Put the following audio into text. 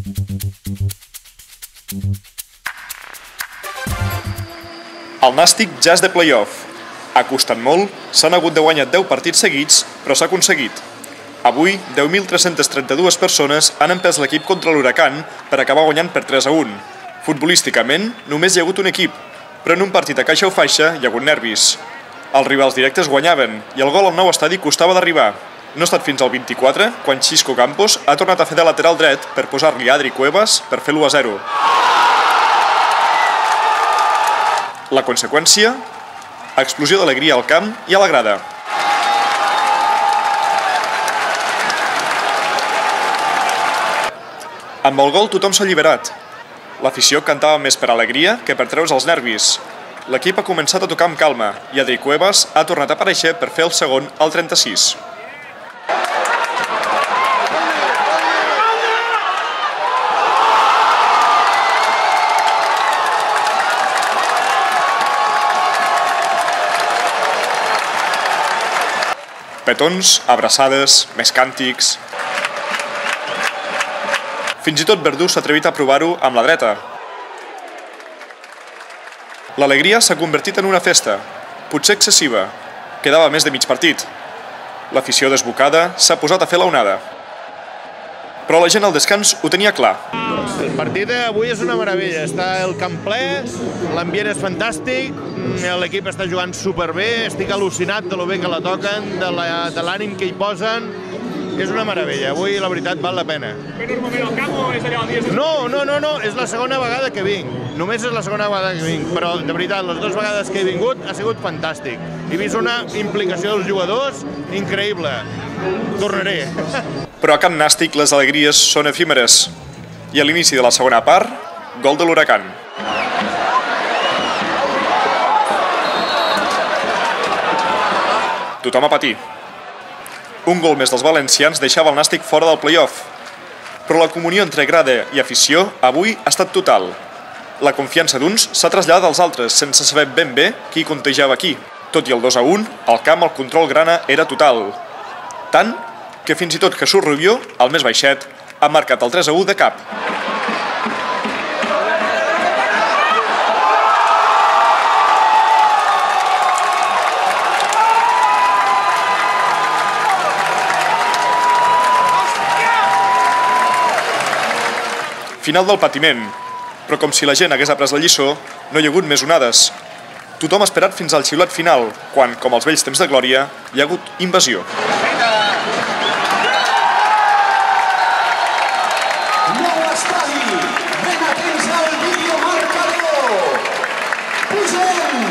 El Nàstic ja és de play-off. Ha costat molt, s'han hagut de guanyar 10 partits seguits, però s'ha aconseguit. Avui, 10.332 persones han empès l'equip contra l'Huracan per acabar guanyant per 3-1. Futbolísticament, només hi ha hagut un equip, però en un partit a caixa o faixa hi ha hagut nervis. Els rivals directes guanyaven i el gol al nou estadi costava d'arribar. No ha estat fins al 24, quan Xisco Campos ha tornat a fer de lateral dret per posar-li Adri Cuevas per fer l'1-0. La conseqüència? Explosió d'alegria al camp i a la grada. Amb el gol tothom s'ha alliberat. L'afició cantava més per alegria que per treure's els nervis. L'equip ha començat a tocar amb calma i Adri Cuevas ha tornat a aparèixer per fer el segon al 36. Petons, abraçades, més càntics... Fins i tot Verdú s'ha atrevit a provar-ho amb la dreta. L'alegria s'ha convertit en una festa, potser excessiva. Quedava més de mig partit. L'afició desbocada s'ha posat a fer l'onada. Però la gent al descans ho tenia clar. El partit d'avui és una meravella. Està el camp ple, l'ambient és fantàstic, l'equip està jugant superbé, estic al·lucinat de lo bé que la toquen, de l'ànim que hi posen. És una meravella, avui la veritat val la pena. Ve normalment al camp o és allà on dies? No, és la segona vegada que vinc. Només és la segona vegada que vinc, però de veritat, les dues vegades que he vingut ha sigut fantàstic. He vist una implicació dels jugadors increïble. Tornaré. Però a Camp Nàstic les alegries són efímeres. I a l'inici de la segona part, gol de l'Huracan. Tothom a patir. Un gol més dels valencians deixava el Nàstic fora del play-off. Però la comunió entre grada i afició avui ha estat total. La confiança d'uns s'ha traslladat als altres sense saber ben bé qui contagiava qui. Tot i el 2-1, al camp el control grana era total. Tant que fins i tot Jesús Rubió, el més baixet, ha marcat el 3-1 de cap. Final del patiment, però com si la gent hagués après la lliçó, no hi ha hagut més onades. Tothom ha esperat fins al xiulet final, quan, com als vells temps de glòria, hi ha hagut invasió. Nou estadi, ben atents al videomarcador. Posem